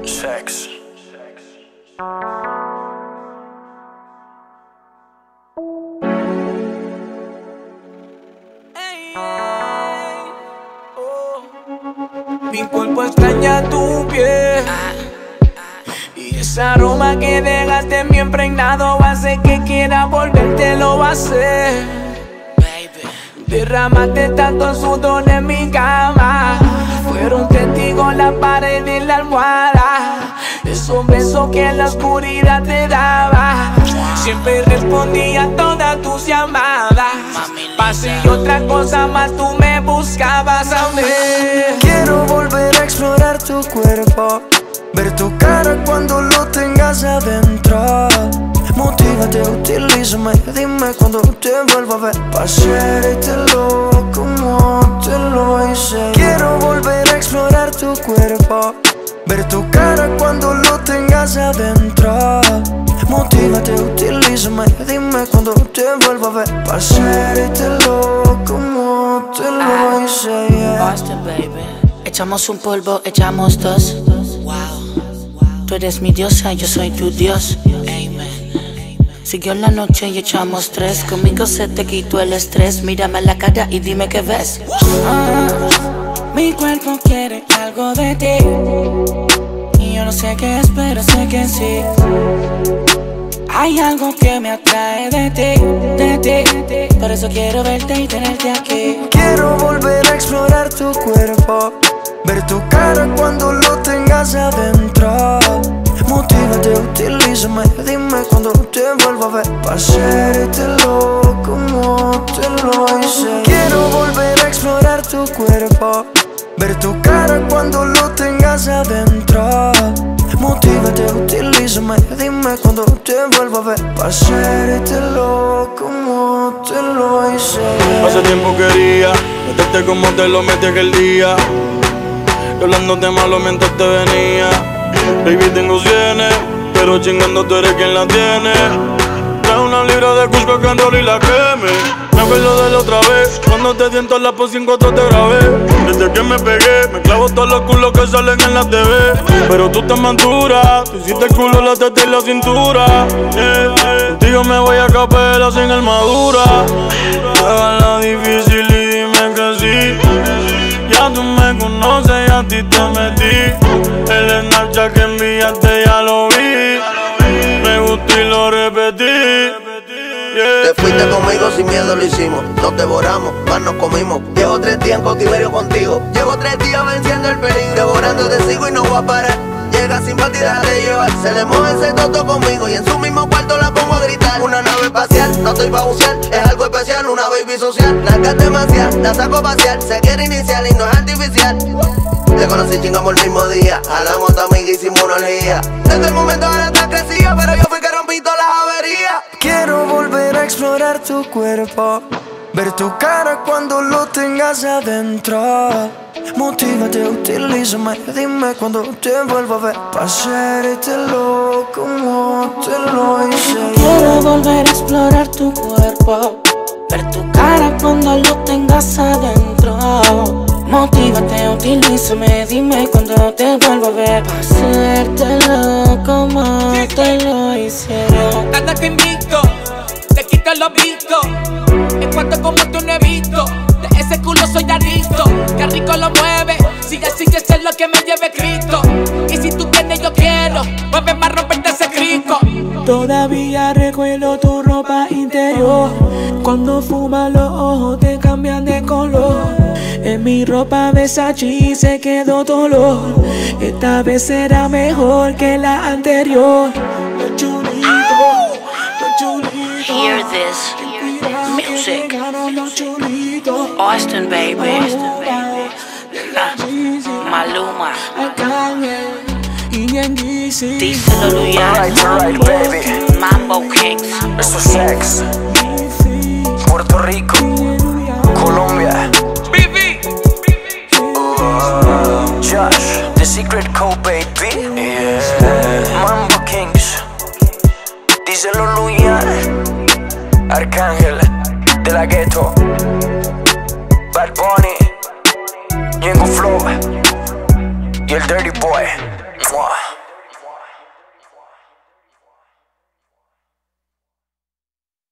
Sex. Mi cuerpo extraña tu piel y ese aroma que dejaste en mi impregnado hace que quiera volverte, lo va a hacer. Derramaste tanto sudor en mi cama, fueron testigos la pared y la almohada. Esos besos que en la oscuridad te daba, siempre respondía a todas tus llamadas. Pase y otra cosa más, tú me buscabas a mí. Quiero volver a explorar tu cuerpo, ver tu cara cuando lo tengas adentro. Motívate, utilízame, dime cuando te vuelvo a ver, pa' hacértelo como te lo hice. Quiero volver a explorar tu cuerpo, ver tu cara cuando lo tengas adentro. Motívate, utilízame, dime cuando te vuelvo a ver, pa' hacértelo como te lo hice, yeah. Austin, baby. Echamos un polvo, echamos dos. Wow. Tú eres mi diosa, yo soy tu dios. Amen. Siguió la noche y echamos tres. Conmigo se te quitó el estrés. Mírame a la cara y dime qué ves. Mi cuerpo quiere algo de ti y yo no sé qué es, pero sé que sí. Hay algo que me atrae de ti. Por eso quiero verte y tenerte aquí. Quiero volver a explorar tu cuerpo, ver tu cara cuando lo tengas adentro. Motívate, utilízame, dime cuando te vuelvo a ver, pa' hacértelo como te lo hice. Quiero volver a explorar tu cuerpo, ver tu cara cuando lo tengas adentro. Motívate, utilízame, dime cuando te vuelvo a ver, pa' hacértelo como te lo hice. Hace tiempo quería meterte como te lo metí aquel día, y hablándote malo mientras te venía. Baby, tengo cienes, pero chingando tú eres quien la tiene. Trae una libra de Kush pa' que enrolle y la queme. Me acuerdo de la otra vez, cuando te siento en la pos 5 te grabé. Desde que me pegué, me clavo todos los culos que salen en la TV. Pero tú te manturas, tú hiciste el culo, la teta y la cintura. Contigo me voy a capela sin armadura. Hágala difícil y dime que sí. Ya tú me conoces y a ti te metí. El Snapchat que enviaste ya lo vi. Me gustó y lo repetí. Te fuiste conmigo, sin miedo lo hicimos. Nos devoramos, más nos comimos. Llevo 3 días en cautiverio contigo. Llevo 3 días venciendo el peligro. Devorando te sigo y no voy a parar. Llega sin partida de llevar. Se le mueve ese toto conmigo y en su mismo cuarto la pongo a gritar. Una nave espacial, no estoy pa' bucear. Es algo especial, una baby social. Nalgas demasiado, la saco pasear. Se quiere iniciar y no es artificial. Te conocí, chingamos el mismo día. Hablamos de amiga, hicimos una orgía. Desde el momento ahora estás crecida, pero yo fui que rompí todas las averías. Quiero volver a explorar tu cuerpo, ver tu cara cuando lo tengas adentro. Motívate, utilízame, dime cuando te vuelvo a ver, pa' hacértelo como te lo hice. Quiero volver a explorar tu cuerpo, ver tu cara cuando lo tengas adentro. Motívate, utilízame, dime cuando te vuelvo a ver, pa' hacértelo como te lo hicieron. Nada te invito, te quito lo visto. En cuanto como tú no he visto, de ese culo soy adicto. Qué rico lo mueve, sigue, eso es lo que me lleve Cristo. Y si tú tienes yo quiero, mueve más romperte ese crico. Todavía recuerdo tu ropa interior. Cuando fumas los ojos te cambian de color. En mi ropa Versace se quedó dolor. Esta vez será mejor que la anterior. Los chulitos, los chulitos. Hear this music. Austin, baby. Maluma. Díselo, Luya. Alright, baby. Mambo Kings. Eso es Sex. Puerto Rico, Colombia. Josh, The Secret Code, baby. Yeah. Mambo Kings. Díselo, Luya. Arcángel de la Ghetto. Bad Bunny, Ñengo Flow y el Dirty Boy.